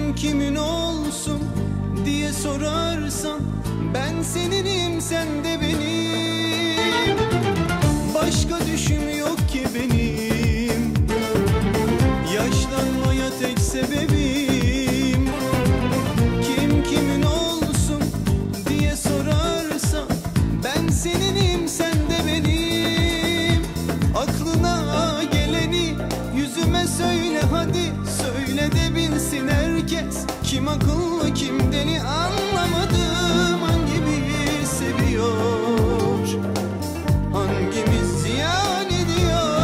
Kim kimin olsun diye sorarsan, ben seninim, sen de benim. Başka düşüm yok ki benim, yaşlanmaya tek sebebim. Kim kimin olsun diye sorarsan, ben seninim, sen de benim. Aklına geleni yüzüme söyle hadi, söyle de bilsin herkes. Kim akıllı kim deli anlamadım, hangimiz seviyor, hangimiz ziyan ediyor.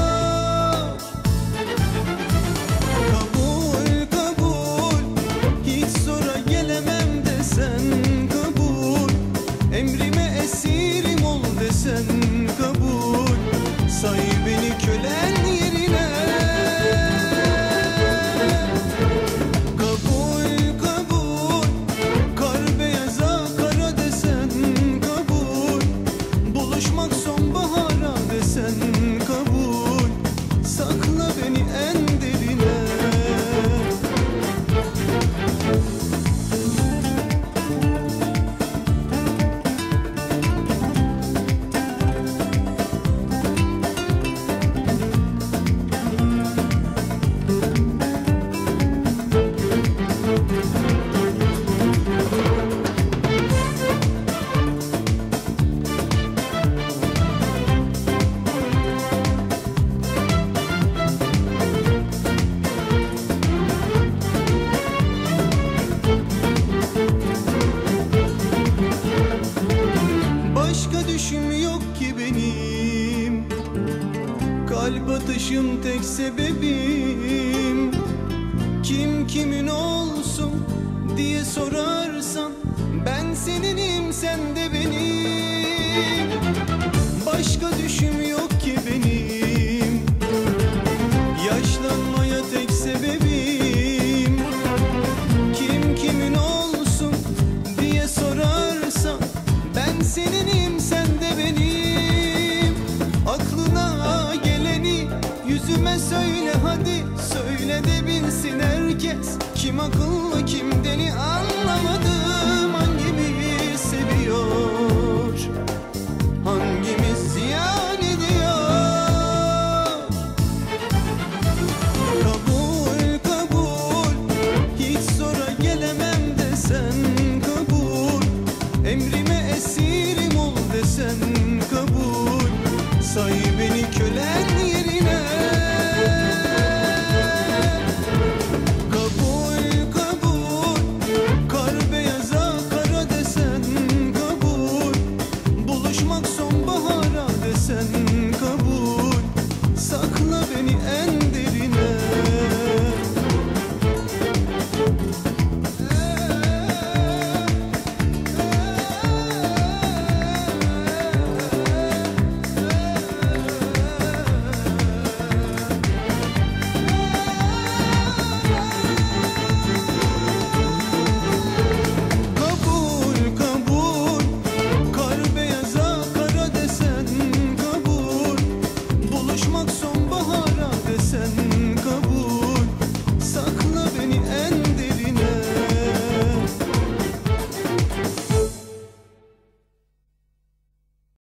Kabul kabul, hiç zora gelemem desen kabul. Emrime esirim ol desen kabul. Say beni kölen yerine. Kabul kabul, kar beyaza kara desen kabul. Buluşmak sonbahara desen kabul. Sakla beni en derine. Başka düşüm yok ki benim, kalp atışım tek sebebim. Kim kimin olsun diye sorarsan, ben seninim, sen de benim. Başka düşüm yok ki benim, yaşlanmaya tek sebebim. Kim kimin olsun diye sorarsan, ben seninim, sen de benim. Aklına geleni yüzüme söyle hadi, söyle de bilsin herkes. Kim akıllı kim